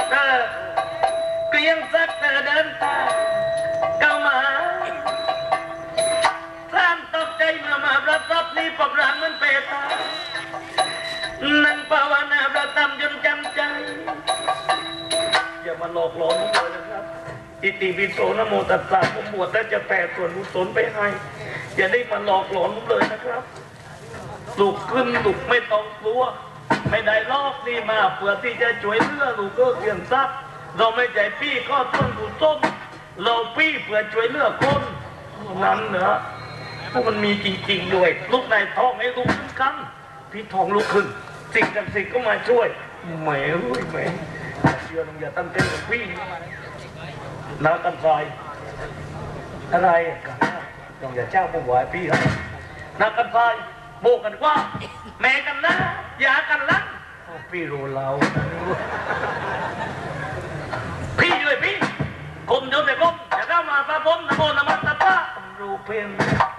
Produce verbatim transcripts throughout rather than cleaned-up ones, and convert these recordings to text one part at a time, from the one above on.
เออเกลียงสักเธอเดินทางเข้ามาท่านตกใจมามาประทับนี้ปกร่างมันเปตานั่งภาวนาประทับจนจำใจอย่ามาหลอกหลอนเลยนะครับอิติปิโสนะโมตัสสะผมบวชแล้วจะแผ่ส่วนกุศลไปให้อย่าได้มาหลอกหลอนเลยนะครับลูกขึ้นลูกไม่ต้องกลัวไม่ได้ลอกนี่มาเพื่อที่จะช่วยเหลือลูกก็เกี่ยงทรัพย์เราไม่ใจพี่ก็ต้นกุศลเราพี่เพื่อช่วยเหลือคนนั้นเนอะพวกมันมีจริงๆด้วยลูกในท้องให้ลูกขึ้นกันพี่ท้องลูกขึ้นสิ่งศักดิ์สิทธิ์ก็มาช่วยแหมรู้ไหมเชื่อลงอย่าตั้งเต้นกับพี่นากันไฟอะไรกันลองอย่าเจ้าผมไหวพี่ให้นากันไฟโบกันว่าแม่กันนะอย่ากันลักพี่รู้เราพี่เลยพี่กลมเดินไปกลมอย่าเข้ามาปะปนนะโมนะมัตตะปะรู้เพียง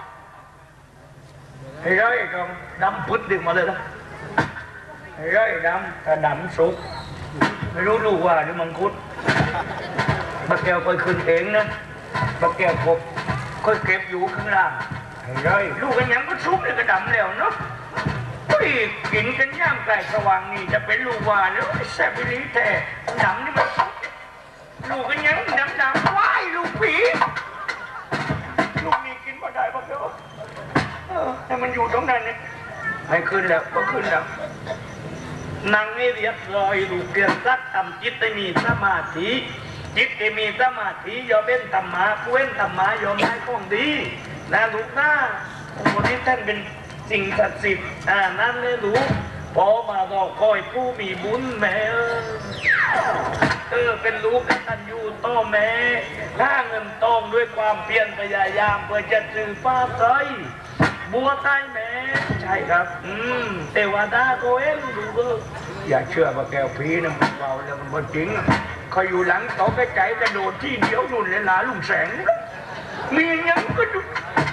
ไอ้ร้อยกองดำพุดดึงมาเลยนะไอ้ร้อยดำแต่ดำสุกไม่รู้ดูว่าหรือมังคุดบักแก้วคอยขึ้นเองนะบักแก้วกบคอยเก็บอยู่ข้างล่างไอ้ร้อยลูกกันยังก็ซุกเลยก็ดำแล้วเนาะพี่กินกันย่างไก่สว่างนี่จะเป็นลูกวานแล้วแซ่บไปนี้แต่ดำนี่มันลูกกันยังดำดำว้ายลูกผีลูกนี่กินมาได้ปะเจ้าแต่มันอยู่ตรงนั้นนี่ให้ขึ้นแล้วก็ขึ้นแล้วนั่งให้เรียบร้อยลูกเรียนรักทำจิตให้มีสมาธิจิตที่มีสมาธิย่อมเป็นธรรมะผู้เว้นธรรมะย่อมได้ของดีนะลูกนะคนที่ท่านเป็นสิ่งศักดิ์สิทธิ์อ่านั่นเลยรู้พอมาเราคอยผู้มีบุญแม่เออเป็นลูกตันอยู่ต่อแม่หาเงินตองด้วยความเพียรพยายามเพื่อจะซื้อฟ้าใสบัวใต้แม่ใช่ครับอืมเทวดาโกเอ็นดูก็อย่าเชื่อว่าแก้วพีนะมันเบาแล้วมันจริงเขาอยู่หลังโต๊ะไก่กระโดดที่เดียวนุ่นเลยหลาลุงแสงมียังก็ดู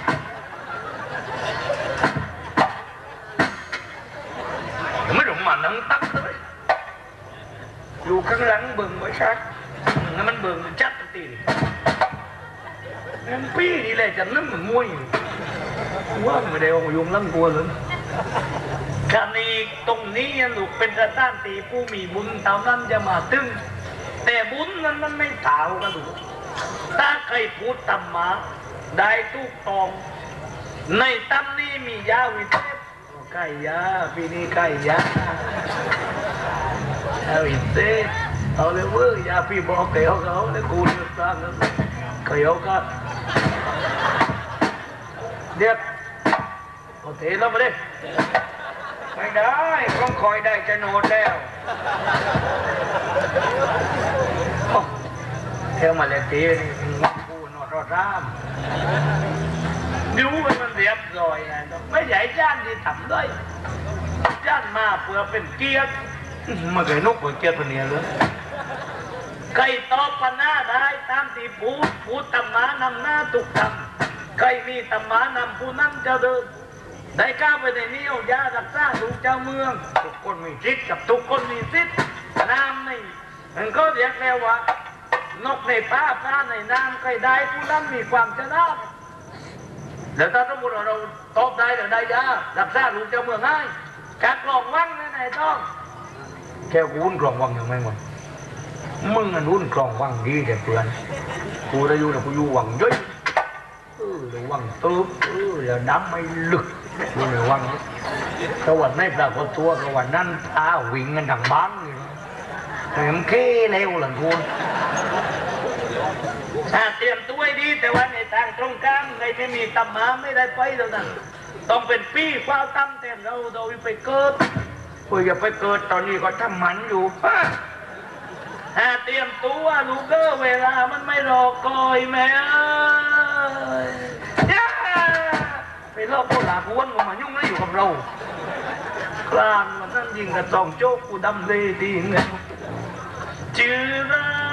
ไม่ต้องมานั่งตักเลยอยู่ข้างหลังเบิ่งไว้ชัดงั้นมันเบิ่งชัดตีนงั้นพี่นี่แหละจะนั่งเหมือนมวยว่าไม่ได้เอายุงลั่นกลัวเลยการนี้ตรงนี้ลูกเป็นสถานที่ผู้มีบุญตามนั้นจะมาตึงแต่บุญนั้นมันไม่ต่างกันดูถ้าใครพูดธรรมะได้ทุกตองในตั้มนี้มียาวิเศษไก่ยาปีนี้ไก่ยายาวิเศษเอาเลยเว้ยยาพี่บอกเกี่ยวเขาเลยกูเลือกสร้างแล้วเกี่ยวกันเด็กโอเคแล้วมาดิไม่ได้ต้องคอยได้จะโนดแล้วเที่ยวมาเลตีนี่กูนอดรอดร่ามดูมันเรียบร้อยนะไม่ใหญ่จ้านที่ทำด้วยจ้านมาเพื่อเป็นเกียรติมาเคยนกเพื่อเกียรติคนนี้เลยใครตอบปัญหาได้ตามที่พูดพูดธรรมะนำหน้าตุกทำใครมีธรรมะนำผู้นั้นจะเดินได้ก้าวไปในนี้เอายารักษาลูกเจ้าเมืองทุกคนมีสิทธิ์กับทุกคนมีสิทธิ์น้ำนี่มันก็เรียกแล้วว่านกในป่าปลาในน้ำใครได้ผู้นั้นมีความชนะแล้วถ้าสมมติเราตอบได้หรือได้ยารักษาลูกเจ้าเมืองง่ายการกล่องวังนั่นไหนต้องแค่วุ้นกล่องวังอย่างไรวะมึงอันวุ้นกล่องวังดีแต่เพื่อนกูได้อยู่แต่กูอยู่วังย่อยเออเดี๋ยววังตึ๊บเออเดี๋ยวน้ำไม่ลึกดูเลยวังสวรรค์ไม่ปรากฏตัวสวรรค์นั่นท้าวิ่งกันทางบ้านเหมือนเค้เร็วหลังคุณถ้าเตรียมตัวดีแต่ว่าในทางตรงกลางในไม่มีธรรมะไม่ได้ไปแล้วนะต้องเป็นปีกว่าตั้มแต่เราโดยไปเกิดคุยอย่าไปเกิดตอนนี้ก็ทำหมันอยู่ถ้าเตรียมตัวลูกเกอเวลามันไม่รอคอยแม่ไปรอบโบราณกูวันมายุ่งแล้วอยู่กับเรากลางมันนั่นยิงกับสองโจ๊กกูดำเลยดีเงี้ยชื่อไร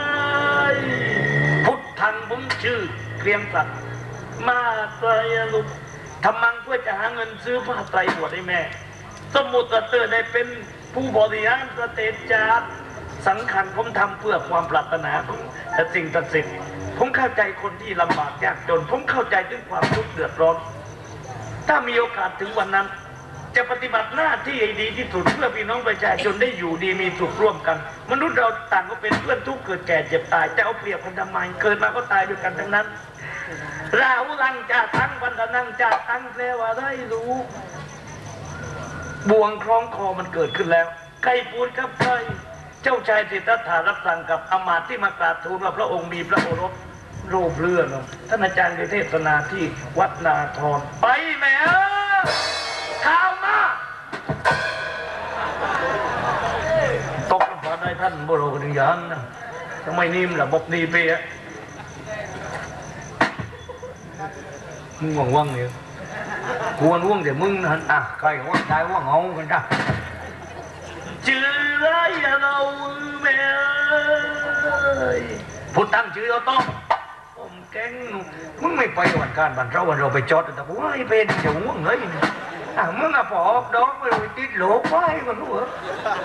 พุทธังผมชื่อเกรียงศักดิ์มาไตรลุกทำมังเพื่อจะหาเงินซื้อผ้าไตรบวชให้แม่สมุทรเตอร์ได้เป็นผู้บริหารสเตจจาร์สสังขารผมทำเพื่อความปรารถนาของแต่สิ่งศักดิ์สิทธิ์ผมเข้าใจคนที่ลำบากยากจนผมเข้าใจถึงความทุกข์เดือดร้อนถ้ามีโอกาสถึงวันนั้นจะปฏิบัติหน้าที่ให้ดีที่สุดเพื่อพี่น้องประชาชนได้อยู่ดีมีสุขร่วมกันมนุษย์เราต่างก็เป็นเพื่อนทุกเกิดแก่เจ็บตายจะเอาเปรียบกันทำไมเกิดมาก็ตายด้วยกันทั้งนั้นเราลังจะทั้งวันนังจะทั้งแปลว่าได้รู้บ่วงคล้องคอมันเกิดขึ้นแล้วใครพูดกับใครเจ้าชายสิทธัตถะรับสั่งกับอมาตย์ที่มากราบทูลว่าพระองค์มีพระโอรสรูปเลื่อนท่านอาจารย์ไปเทศนาที่วัดนาทรไปแม่เออข้าวมาตกลงมาได้ท่านบรมนิยานนะทำไมนิ่มล่ะบอกดีไปอ่ะมึงว่างว่างเนี่ยกวนว่างแต่มึงนะอ่ะใครว่างได้ว่างเอากันจ้ะชื่ออะไรเราแม่พูดตั้งชื่อเราต้องผมแกงมึงไม่ไปวันการบันเราวันเราไปจอดแต่ผมไม่เป็นเดี๋ยวว่างเลยอ่ะมึงอ่ะปอกดอกไม่รู้ติดโหลกไว้มันรู้เหรอ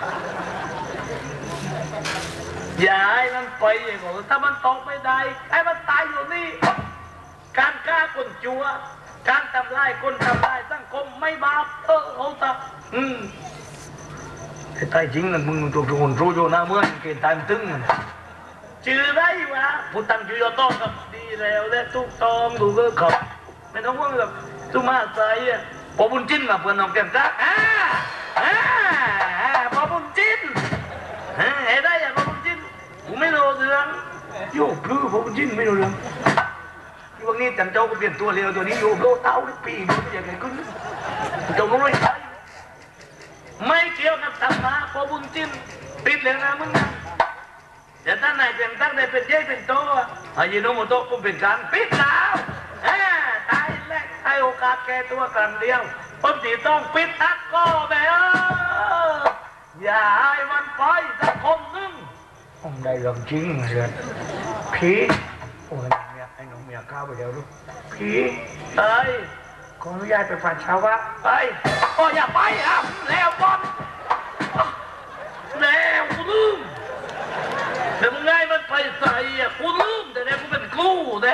อย่าให้มันไปอย่างนี้ถ้ามันตกไม่ได้ให้มันตายอยู่นี่การฆ่าคนชั่วการทำลายคนทำลายสังคมไม่บาปเออเขาทำอืมไอ้ตายจริงนะมึงตัวคนรู้อยู่นะเมื่อเกณฑ์ตายตึงชื่อไรวะผู้ตั้งชื่อเราต้องกับดีแล้วและทุกตองดูก็ขับไม่ต้องว่าแบบตุมาใส่พอบุญจิ้นมาเพื่อนน้องแก้มจ้าอ่าอ่าพอบุญจิ้นเฮ้ยได้ยังพอบุญจิ้นกูไม่รู้เรื่องโยกพลื้อพอบุญจิ้นไม่รู้เรื่องวันนี้จันเจ้าก็เปลี่ยนตัวเร็วตัวนี้โยกโลเต้าปีดูอย่างไรขึ้นเจ้าก็ไม่ใช่ไม่เกี่ยวกับธรรมะพอบุญจิ้นปิดเลยนะมึงนะแต่ท่านนายเป็นตั้งได้เป็นเย้เป็นโตอายุโนโมโตกูเป็นการปิดแล้วตายแรกให้โอกาสแก่ตัวกันเดียวผมจีต้องปิดทักก็แม่อย่าให้มันไปสักคนนึงผมได้เรื่องจริงเลยพี่โอ้ยเนี่ยไอ้หนุ่มเมียข้าวไปเดี๋ยวลูกพี่เอ้ยขออนุญาตไปฝันเช้าวะไปโอ้อย่าไปอ่ะแล้วบอลแล้วกูลืมเดี๋ยวมึงไงมันไปใส่อ่ะกูลืมแต่เนี่ยกูเป็นกู้เนี่ย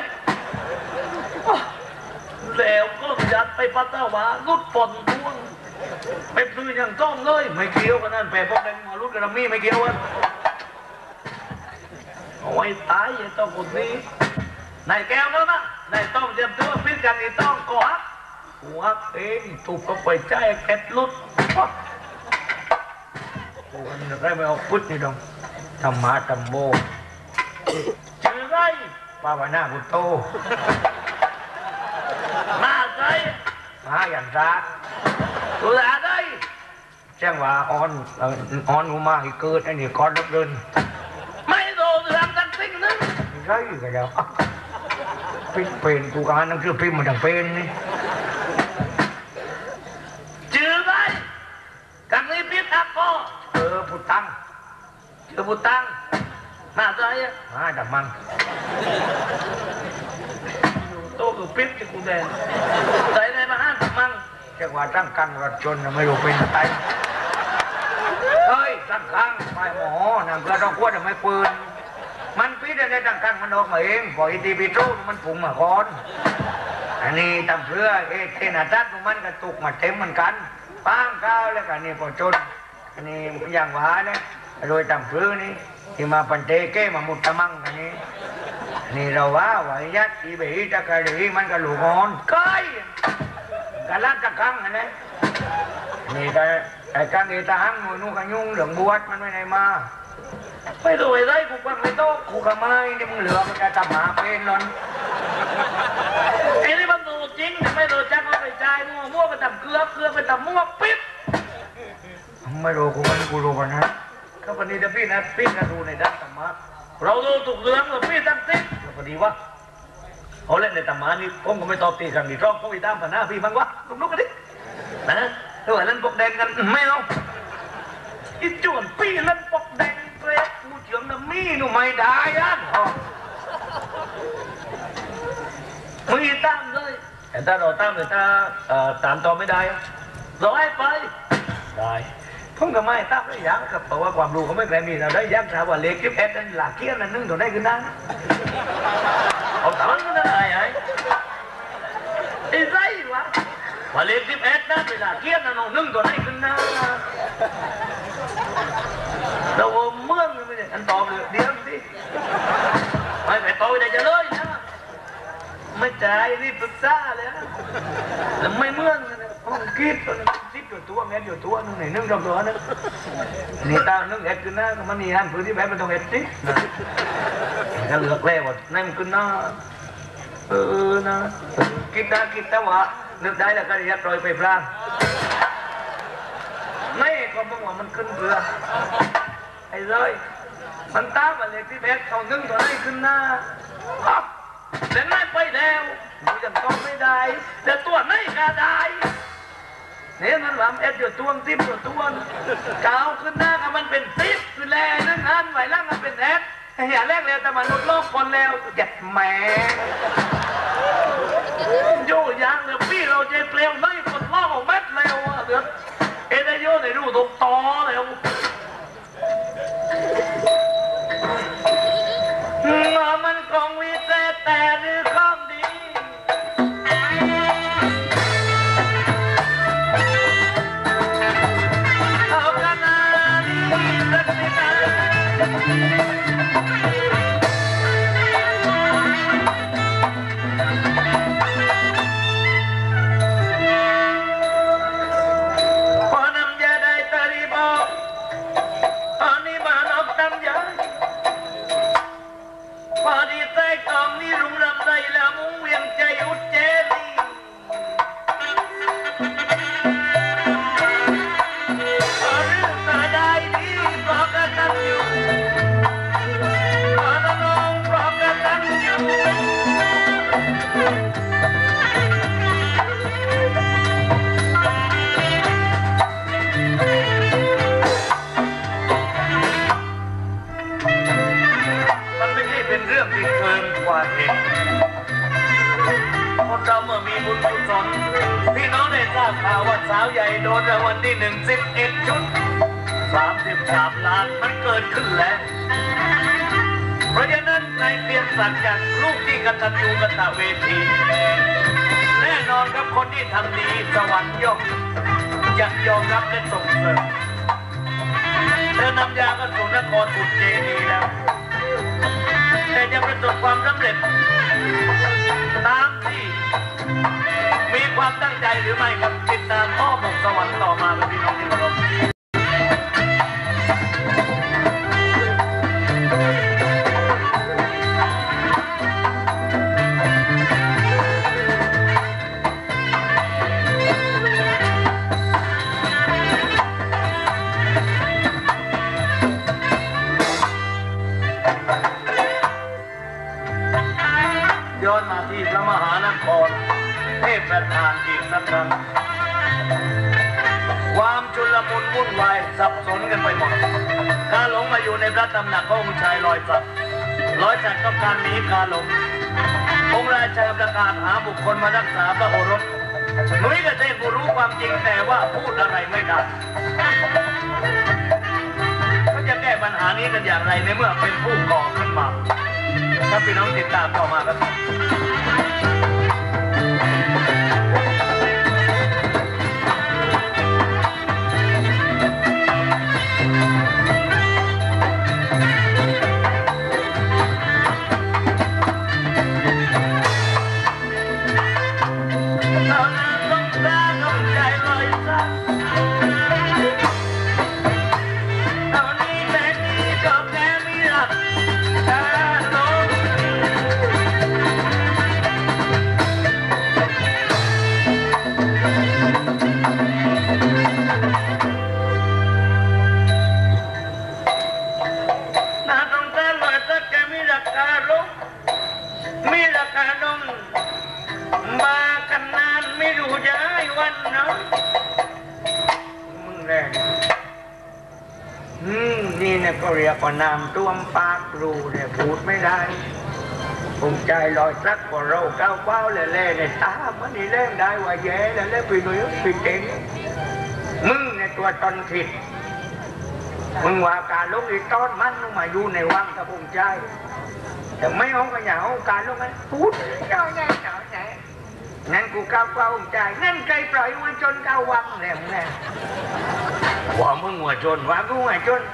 แล้วก็ยัดไปปัตตาวาลุดปนท่วงไปซื้ออย่างต้องเลยไม่เกี่ยวกันนั่นแปลพวกแดงมาลุดกระมี่ไม่เกี่ยวกันเอาไว้ตายไอ้ต้องคนนี้นายแก้วแล้วนะนายต้องเตรียมตัวพิจารณาต้องก่อนหัวเองถูกก็ไปใจแกะลุดโอ้ยได้ไม่เอาพุทธนี่ดองธรรมะธรรมโมชื่อไรปาวนาบุตโตมาใจมาอย่างซาตัวอะไรแจ้งว่าอ่อนอ่อนอุมาให้เกิดไอ้นี่ก้อนรับเดินไม่โดนเรื่องกันสิ่งนึงไม่ใช่กันแล้วพิษเป็นกูอ่านหนังสือพิมพ์มันดังเป็นนี่ชื่อไรกันนี้พิษอักก็เออพุตังเจอพุตังมาใจอ่ะมาดับมังโตคือพิษที่กูแดงใจในมาห้าดับมังแค่ว่าตั้งกังรถชนไม่รู้เป็นอะไรเฮ้ยตั้งกังไปหมอนั่งกระดองขวดไม่ปืนมันพิษได้ตั้งกังมันออกมาเองพออินดีพิโตมันผุ่งมาก่อนอันนี้ตำเพื่อเอเทนาตัดมันกระตุกมาเต็มเหมือนกันป้างก้าวแล้วกันนี่พอจนอันนี้อย่างหวานเนี่ยโดยตำเพื่อนี่ที่มาปันเตเก้มามุตตะมังอันนี้นี่เราว่าไหวยัดอีเบีตะกะดีมันกระหลูกอนก้อยกะลัดตะกังอันนี้นี่ก็ไอ้กังเอตาหังหนูนู่กันยุ่งเหลืองบวชมันไม่ได้มาไม่รู้ไอ้ไรกูกวางไม่โต๊ะกูกะไม่นี่มึงเหลือมันจะทำหาเป็นนนไอ้นี่มันดูจริงแต่ไม่ดูจังว่าไปใจมั่วมั่วไปทำเกลือเกลือไปทำมั่วปิดไม่รู้กูมันกูรู้กันนะก็วันนี้จะพี่นะพี่นะดูในด้านธรรมะเราดูถูกเรื่องเราพี่ตั้งติ๊กพอดีว่าเขาเล่นในธรรมะนี่ผมก็ไม่ตอบตีกันนี่ร้องเขาอีตามผ่านหน้าพี่บ้างวะลุกลุกกันดินะถ้าว่าเล่นปกแดงกันไม่เอาอีจวนพี่เล่นปกแดงเกรดกูเฉียงน้ำมีหนูไม่ได้ยันมึงอีตามเลยแต่ถ้าเราตามเลยถ้าตามต่อไม่ได้เราให้ไปได้ผมก็ไม่ตั้งได้ยังกับเพราะว่าความรู้เขาไม่เคยมีเราได้ยังถามว่าเลขที่เอ็ดนั่นหลักเกี้ยนนั่นนึ่งตัวได้ขึ้นนั่งเอาตอนนั้นอะไรไอ้ไอ้ไรวะว่าเลขที่เอ็ดนั่นเป็นหลักเกี้ยนนั่นนึ่งตัวได้ขึ้นนั่งเราเมื่อไม่ได้อันตอบเลยเดี๋ยวสิไม่ไปโตได้จะเลยนะไม่ใจรีบปรึกษาเลยแล้วไม่เมื่องห้องคิดซิปอยู่ตัวเม็ดอยู่ตัวนึงไหนนึ่งรอบตัวนึงนี่ตานึ่งเอ็ดขึ้นนะมันมีอันพื้นที่แบบมันต้องเอ็ดสิถ้าเหลือแกล้หมดนั่นขึ้นนะเออนะคิดได้คิดแต่ว่านึกได้แล้วก็ยัดรอยไปพลางไม่ก็บอกว่ามันขึ้นเรือไอ้เลยมันตามมาเลยที่เบ็ดเขานึ่งตัวไหนขึ้นหน้าแต่นั่นไปแล้วดูยังต้องไม่ได้แต่ตัวไหนก็ได้เนี่ยมันหวังเอ็ดอยู่ตัวซิปอยู่ตัวกาวขึ้นหน้าก็มันเป็นซิปคือแลนั่งอันไหวล่างมันเป็นเอ็ดเหี้ยแรกแล้วแต่มันลดโลกคนแล้วเจ็บแหมโยยางเดี๋ยวพี่เราเจ็บเร็วไม่คนล่อของเม็ดเร็วอ่ะเดี๋ยวเอ็ดโยในรูตรงต่อเร็วมันคงวิเศษแต่หรือของดีเอากันนะนี่สักนิดนะพอนำยาได้ตาลีบอกอันนี้บ้านออกตำยาพอดีใต้กองนี้รุงรำใจแล้วมุ้งเวียงใจอุดเจดีพอเรื่องมาได้ดีเพราะกระตันอยู่พอตะนองเพราะกระตันอยู่เป็นเรื่องที่เกินกว่าเหตุคนเราเมื่อมีบุญกุศลพี่น้องได้ทราบข่าวว่าสาวใหญ่โดนรางวัลที่หนึ่งสิบเอ็ดชุดสามสิบสามล้านมันเกิดขึ้นแล้วเพราะฉะนั้นในเพียรศักดิ์จากลูกที่กตัญญูกตเวทีแน่นอนครับคนที่ทำดีสวรรค์ยกจะยอมรับและส่งเสริมเธอนำยาก็สู่นครอุดเจดีแล้วแต่จะประสบความสำเร็จตามที่มีความตั้งใจหรือไม่กับติดตามอ้อมอกสวรรค์ต่อมาเป็นพี่น้องที่เคารพย้อนมาที่พระมหานครเทพประธานอีกสักครั้งความชุลมุนวุ่นวายสับสนกันไปหมดกาหลงมาอยู่ในพระตำหนักขององค์ชายลอยสัตว์ลอยสัตว์ก็การหนีกาหลงองค์ราชาประกาศหาบุคคลมารักษาพระโอรสหนุ่ยกระเทพผู้รู้ความจริงแต่ว่าพูดอะไรไม่ได้เขาจะแก้ปัญหานี้กันอย่างไรในเมื่อเป็นผู้ก่อขึ้นมาถ้าพี่น้องติดตามต่อมาครับก็เรียกว่าน้ำท่วมปากรูเนี่ยพูดไม่ได้ผมใจลอยสักกว่าเราเก้าเป้าเล่ๆในตามันนี่เล่นได้ว่าแย่แล้วเล่นไปหนุ่ยไปเก่งมึงในตัวตนผิดมึงว่าการลงอีต้นมันลงมาอยู่ในวังกับองค์ใจแต่ไม่เอาก็อย่าเอาการลงมันพูดเจ้าแน่เจ้าแน่งั้นกูก้าวกว่าองค์ใจงั้นใจปล่อยมันจนก้าววังแล้วแน่ว่ามึงหัวจนว่ากูหัวจน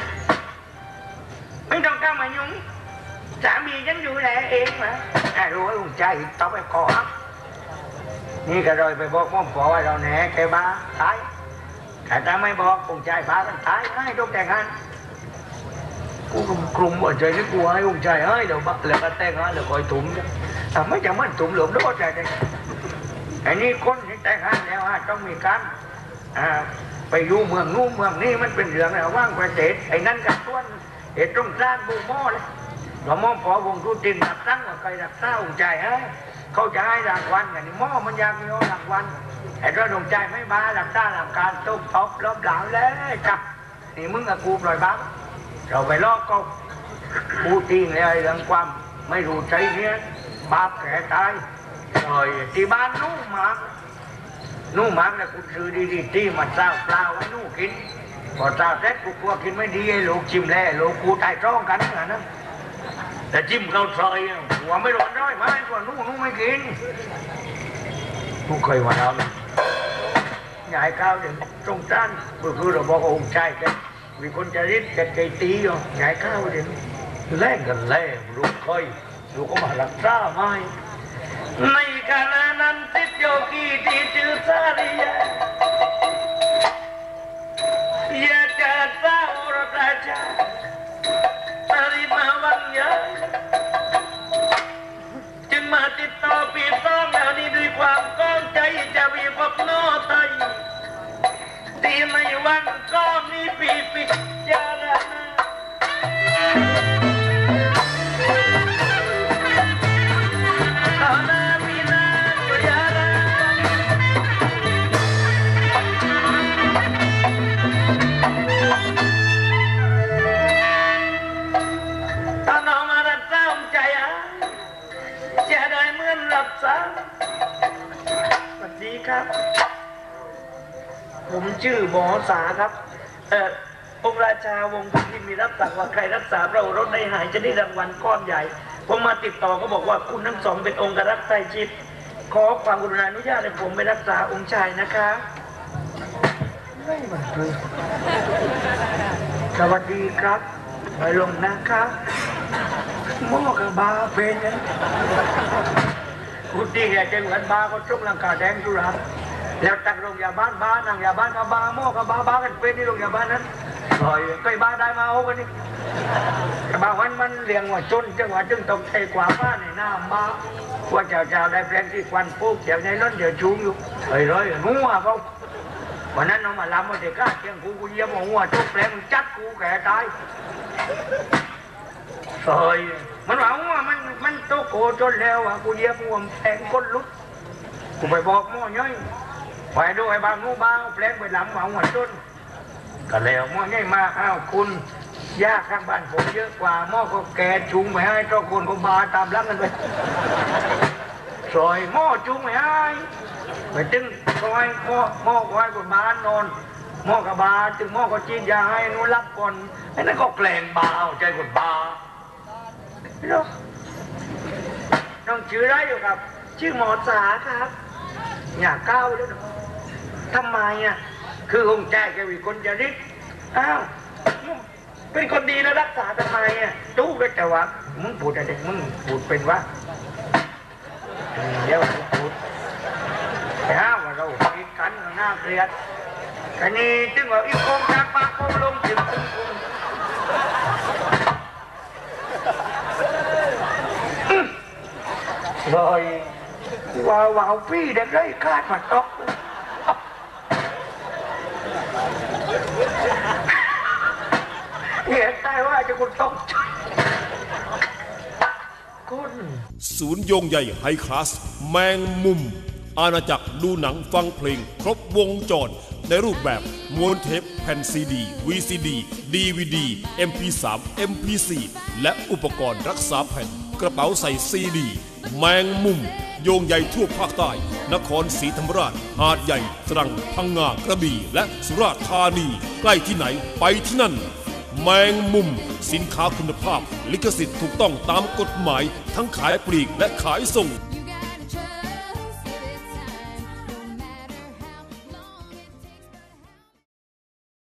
ไม่ต้องก้าวมายุ่งสามีฉันอยู่แลเองนะไอ้รู้ไอ้องค์ใจต้องไปขอนี่ก็เลยไปบอกม่อมขอว่าเราแหน่แกบ้าตายแต่ถ้าไม่บอกองค์ใจบ้ากันตายให้ต้องแต่งงานกูกลุ่มว่าใจที่กูให้องค์ใจให้เดี๋ยวบ้าแล้วก็แต่งงานแล้วคอยถุ่มแต่ไม่จำเป็นถุ่มหลวมด้วยใจไอ้นี่คนที่แต่งงานแล้วต้องมีการไปอยู่เมืองนู้นเมืองนี้มันเป็นเรื่องอะไรว่างประเทศไอ้นั่นกับต้นเห็ดตรงสร้างบูมอเลยเรามองพอวงทุตินหลักตั้งว่าใครหลักเต้าองค์ใจให้เขาจะให้รางวัลกันนี่หม้อมันอยากมีรางวัลไอ้ตัวดวงใจไม่บ้าหลักต้าหลักการต้มท็อปล้อมหลาวแล้วจับนี่มึงกับกูปล่อยบ้าเราไปลอกก็กูจริงเลยเรื่องความไม่รู้ใจเนี้ยบาปแก่ตายrồiที่บ้านนู่หมากนู่หมากเนี่ยกูซื้อดีๆที่มันเจ้าเปล่าไว้นู่กินพอเจ้าเสร็จกูกลัวกินไม่ดีไอ้ลูกจิ้มแล่ลูกกูตายร้องกันเหมือนนั้นแต่จิ้มเขาซอยหัวไม่ร้อนร้อยไม้กว่านู่นู่ไม่กินกูเคยมาแล้วใหญ่ข้าวเดี๋ยวตรงจ้านคือเราบอกองค์ชายแกมีคนจะริดแกใจตีอ่ะใหญ่ข้าวเดี๋ยวแล่กันแล่ลูกเคยลูกก็มาหลักซ่าไม้ในขณะนั้นติดโยกีที่ชื่อสาริยาอยากจะสร้างราชาปริมาวังยาจึงมาติดต่อปีต้องแล้วนี้ด้วยความก้องใจจะมีพบโน้ไทยที่ในวันก้อนนี้ปีปิจารณาสวัสดีครับผมชื่อหมอสาครับเอ่อองค์ราชาวงศ์ที่มีรับสั่งว่าใครรักษาพระโอรสได้หายจะได้รางวัลก้อนใหญ่ผมมาติดต่อก็บอกว่าคุณทั้งสองเป็นองค์รักษ์ใกล้ชิดขอความกรุณาอนุญาตให้ผมไปรักษาองค์ชายนะคะไม่มาเลยสวัสดีครับไปลงนะครับหม้อกับบาเป็นเนี่ยคุณที่แกเจงเหมือนบาก็ชุกลังกาแดงจุฬาแล้วตั้งโรงยาบ้านบ้านนั่งยาบ้านกับบาหม้อกับบาบากันเป็นที่โรงยาบ้านนั้นลอยใกล้บ้านได้มาเอากันนี่บางวันมันเลี้ยงว่าจนจังหวะจึงตกใจกว่าบ้านในหน้าบ้าว่าเจ้าเจ้าได้แปลงที่ควันปุ๊บเดี๋ยวในล้นเดี๋ยวชูงอยู่เฮ้ยร้อยงัวเขาวันนั้นน้องมาลำมาเด็กก้าเชียงกูกูเยี่ยมหัวทุกแปลงจัดกูแก่ตายเฮ้ยมันว่าว่ามันมันโตโกจนแล้วอ่ะกูเยี่ยมหัวแทงก้นลุกกูไปบอกหม้อย่อยไปดูไอ้บางงูบ้าแปลงไปหลังหวังหัวจนก็แล้วหม้อย่อยมาอ้าวคุณยากข้างบ้านผมเยอะกว่าหม้อก็แก่จุงไปให้เจ้าคนก็บาตามรักกันไปซอยหม้อจุงไปให้ไปตึงซอยหม้อหม้อก็ให้คนบ้านนอนหม้อกับบาจึงหม้อก็จีนยาให้นู้นรับก่อนไอ้นั่นก็แกล้งบาเอาใจคนบาน้องน้องชื่ออะไรอยู่ครับชื่อหมอสาครับอยากก้าวแล้วทำไมอ่ะคือองค์ใจแกมีคนจะริดอ้าวเป็นคนดีแล้วรักษาทำไมอ่ะจู้ก็จะว่ามึงพูดอะไรมึงพูดเป็นวะเดี๋ยวพูดแต่ห้าว่าเราคิดกันหน้าเกลียดอันนี้จึงว่าอีกองจากปากโกลงถึงตึงrồi vào vào phi để lấy cát mà tóc hiện tạiว่าจะคนตกคนศูนย์โยงใหญ่ไฮคลาสแมงมุมอาณาจักรดูหนังฟังเพลงครบวงจรในรูปแบบม้วนเทปแผ่นซีดี วี ซี ดี ดี วี ดี เอ็ม พี สาม เอ็ม พี สี่ และอุปกรณ์รักษาแผ่นกระเป๋าใส่ซีดีแมงมุมโยงใหญ่ทั่วภาคใต้นครศรีธรรมราชหาดใหญ่ตรังพังงากระบี่และสุราษฎร์ธานีใกล้ที่ไหนไปที่นั่นแมงมุมสินค้าคุณภาพลิขสิทธิ์ถูกต้องตามกฎหมายทั้งขายปลีกและขายส่ง